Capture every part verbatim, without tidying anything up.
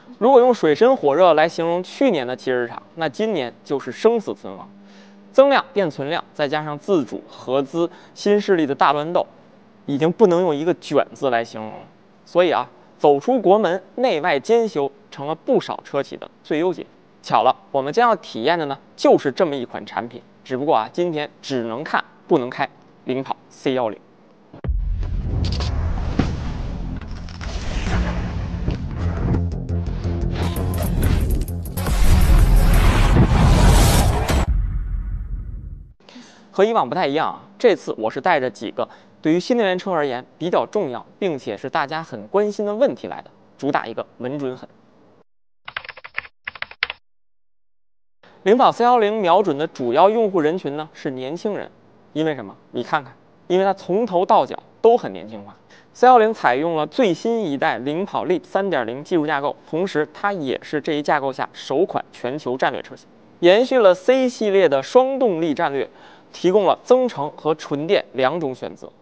如果用水深火热来形容去年的汽车市场，那今年就是生死存亡，增量变存量，再加上自主、合资、新势力的大乱斗，已经不能用一个“卷”字来形容了。所以啊，走出国门，内外兼修，成了不少车企的最优解。巧了，我们将要体验的呢，就是这么一款产品。只不过啊，今天只能看不能开，领跑 C 一零。和以往不太一样啊，这次我是带着几个对于新能源车而言比较重要，并且是大家很关心的问题来的，主打一个稳准狠。领跑 C 一零瞄准的主要用户人群呢是年轻人，因为什么？你看看，因为它从头到脚都很年轻化。C 一零采用了最新一代领跑 Leap 三点零 技术架构，同时它也是这一架构下首款全球战略车型，延续了 C 系列的双动力战略。提供了增程和纯电两种选择，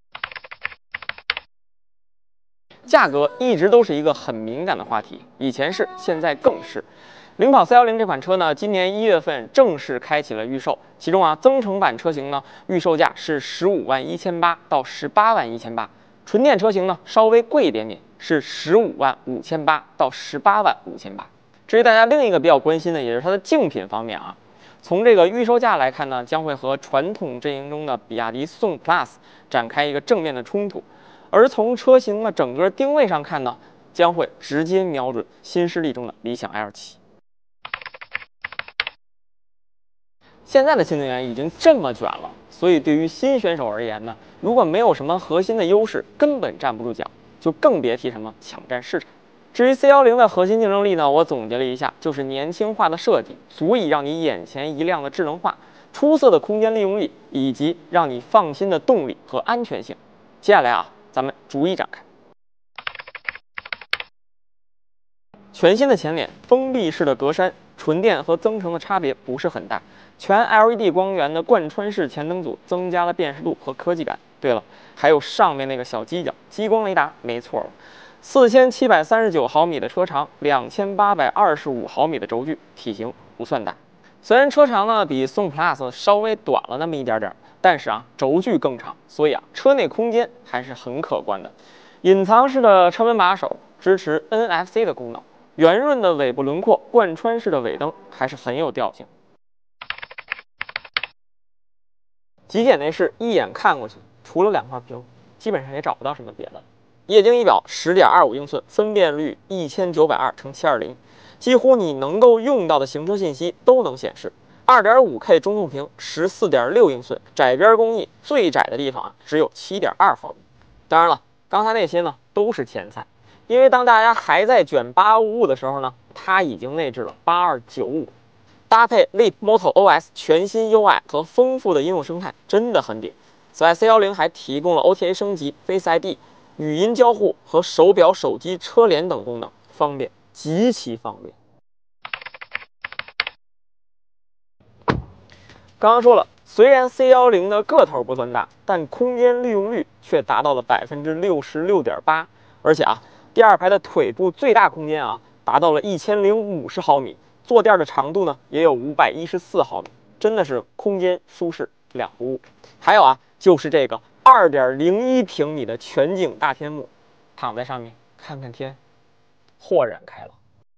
价格一直都是一个很敏感的话题，以前是，现在更是。领跑 C 一零这款车呢，今年一月份正式开启了预售，其中啊，增程版车型呢，预售价是十五万一千八到十八万一千八，纯电车型呢稍微贵一点点，是十五万五千八到十八万五千八。至于大家另一个比较关心的，也是它的竞品方面啊。从这个预售价来看呢，将会和传统阵营中的比亚迪宋 Plus 展开一个正面的冲突；而从车型的整个定位上看呢，将会直接瞄准新势力中的理想 L 七。现在的新能源已经这么卷了，所以对于新选手而言呢，如果没有什么核心的优势，根本站不住脚，就更别提什么抢占市场。至于 C 一零的核心竞争力呢，我总结了一下，就是年轻化的设计，足以让你眼前一亮的智能化，出色的空间利用率，以及让你放心的动力和安全性。接下来啊，咱们逐一展开。全新的前脸，封闭式的格栅，纯电和增程的差别不是很大。全 L E D 光源的贯穿式前灯组增加了辨识度和科技感。对了，还有上面那个小犄角，激光雷达，没错了。四千七百三十九毫米的车长，两千八百二十五毫米的轴距，体型不算大。虽然车长呢比宋 Plus 稍微短了那么一点点，但是啊轴距更长，所以啊车内空间还是很可观的。隐藏式的车门把手，支持 N F C 的功能，圆润的尾部轮廓，贯穿式的尾灯还是很有调性。极简内饰一眼看过去，除了两块屏，基本上也找不到什么别的。液晶仪表 十点二五英寸，分辨率一千九百二乘七二零，几乎你能够用到的行车信息都能显示。二点五 K 中控屏 十四点六英寸，窄边工艺，最窄的地方啊只有 七点二毫米。当然了，刚才那些呢都是前菜，因为当大家还在卷八五五的时候呢，它已经内置了八二九五，搭配 Leap Moto O S 全新 U I 和丰富的应用生态，真的很顶。此外 ，C 一零还提供了 O T A 升级、Face I D。语音交互和手表、手机车联等功能，方便，极其方便。刚刚说了，虽然 C 一零的个头不算大，但空间利用率却达到了百分之六十六点八，而且啊，第二排的腿部最大空间啊达到了一千零五十毫米，坐垫的长度呢也有五百一十四毫米，真的是空间舒适两不误。还有啊，就是这个。二点零一平米的全景大天幕，躺在上面看看天，豁然开朗。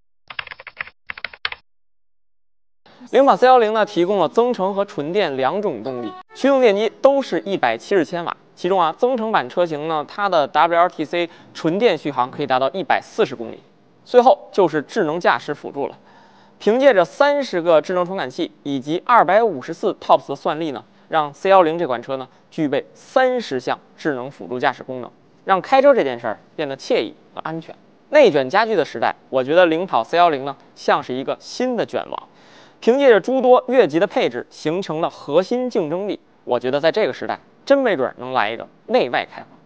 领跑 C 一零呢提供了增程和纯电两种动力，驱动电机都是一百七十千瓦，其中啊增程版车型呢，它的 W L T C 纯电续航可以达到一百四十公里。最后就是智能驾驶辅助了，凭借着三十个智能传感器以及二百五十四 T O P S 的算力呢。让 C 一零这款车呢具备三十项智能辅助驾驶功能，让开车这件事儿变得惬意和安全。内卷加剧的时代，我觉得领跑 C 一零呢像是一个新的卷王，凭借着诸多越级的配置形成了核心竞争力。我觉得在这个时代，真没准能来一个内外开花。